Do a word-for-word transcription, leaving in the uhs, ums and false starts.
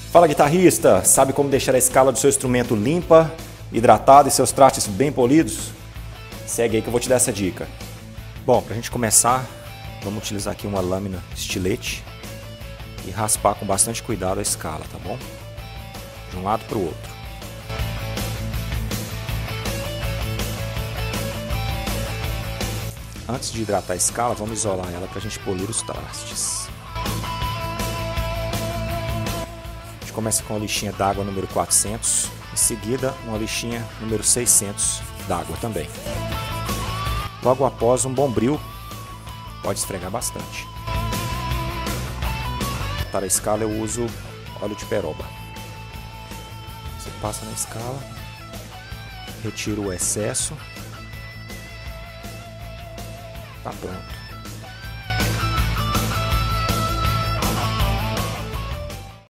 Fala, guitarrista! Sabe como deixar a escala do seu instrumento limpa, hidratada e seus trastes bem polidos? Segue aí que eu vou te dar essa dica. Bom, para a gente começar, vamos utilizar aqui uma lâmina estilete e raspar com bastante cuidado a escala, tá bom? De um lado para o outro. Antes de hidratar a escala, vamos isolar ela para a gente polir os trastes. A gente começa com a lixinha d'água número quatrocentos, em seguida uma lixinha número seiscentos d'água também. Logo após, um bombril, pode esfregar bastante. Para a escala eu uso óleo de peroba. Você passa na escala, retira o excesso. Tá pronto.